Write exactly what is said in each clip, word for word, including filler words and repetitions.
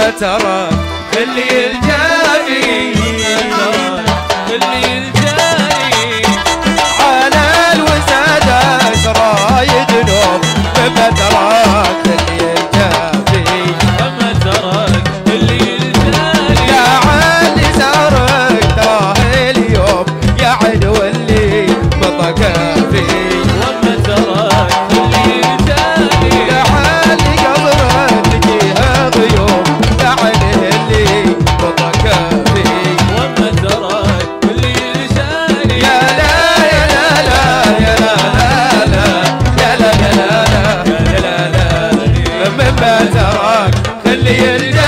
مما ترك خلي يلجاني، خلي يلجاني على الوساد شرايد نوم مما ترك خلي يلجاني، مما ترك خلي يلجاني يا علي سارك تراه اليوم يا عدو اللي بطك فيه، وما ترك خلي يلجاني يا علي قبرك تجيها ضيوف يا علي اللي بطك فيه، وما ترك خلي يلجاني يا لا يا لا لا يا لا لا يا لا يا لا يا لا لا مما ترك خلي يلجاني.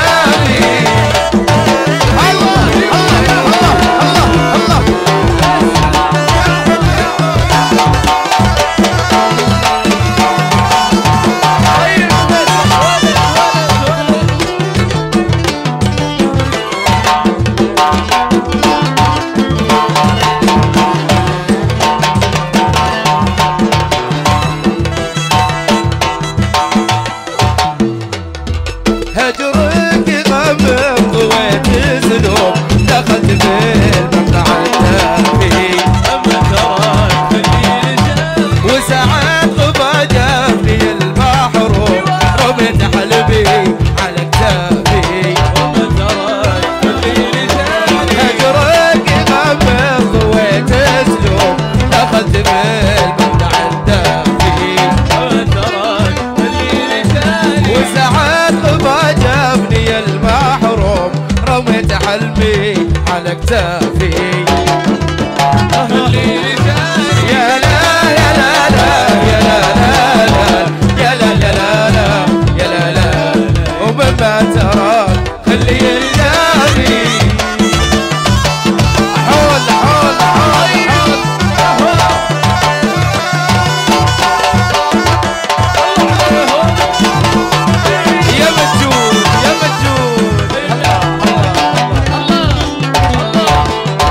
هجرك غمر طويت سنوب دخلت في المقطع التافه، أما تراك خلي يلجاني وساعات غبا جافني المحروم رميت حلبي على كتافي، أما تراك خلي يلجاني هجرك غمر طويت سنوب دخلت في المقطع التافه، أما تراك خلي يلجاني وساعات غبا جابني المحروم رميت حلمي على كتافي، خلي يلجاني يا لا يا لا لا يا لا لا لا يا لا يا لا لا يا لا لا ومما تراك خلي يلجاني حول حول حول حول يا مجود يا مجود الله الله الله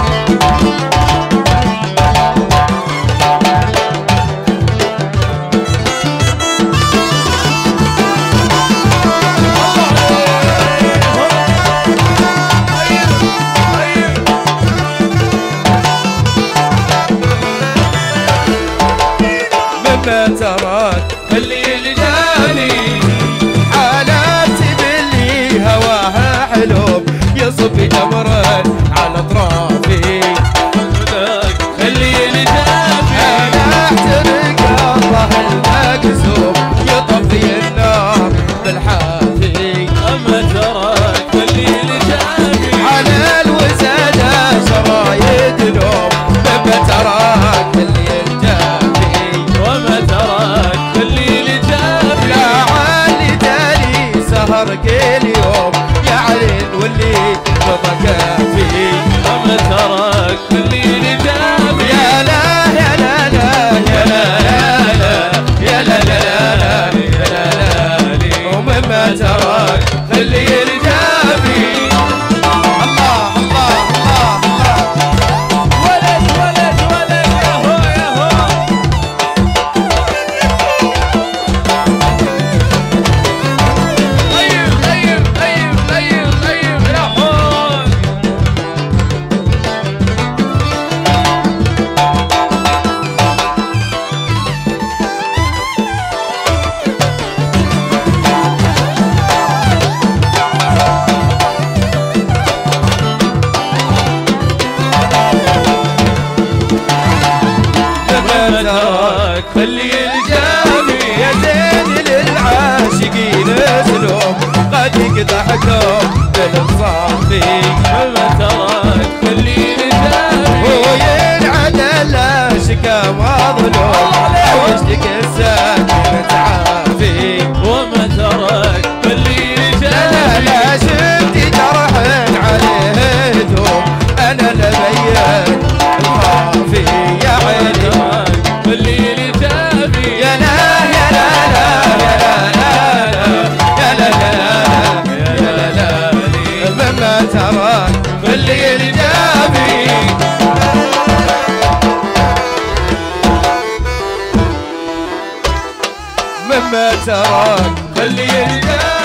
مما تراك خلي يلجاني حالاتي باللي هواها حلوب يصب جمرا على اطرافي، خلي يلجاني انا احترق الله المكسوب يطفي النار بالحافي، اما تراك خلي يلجاني على الوسادة شرايد نوم مما تراك خلي يلجاني، وما تراك خلي يلجاني يا علي تالي سهرك اليوم يا علي واللي بطك فيه، وما تراك خلي يلجاني يا لا يا لا لا يا لا لا يا لا لا لا يا لا لا ومما تراك خلي يلجاني. الله الله الله الله ولد ولد ولد يا هو يا هو طيب طيب طيب طيب طيب يا حول مما تراك خلي يلجاني يا زين للعاشقين اسلوب قد يقضحكم بالصافي، مما تراك خلي يلجاني هو ينعدل لا شكا مظلوم وجهك الساكن تعافي، وما تراك خلي يلجاني لا لا شفت جرح عليه هدوم انا لبين الخافي يا عيني خلي يلجاني يا لا يا لا لا يا لا لا يا لا لا لا يا لا لا مما تراك خلي يلجاني مما تراك خلي يلجاني.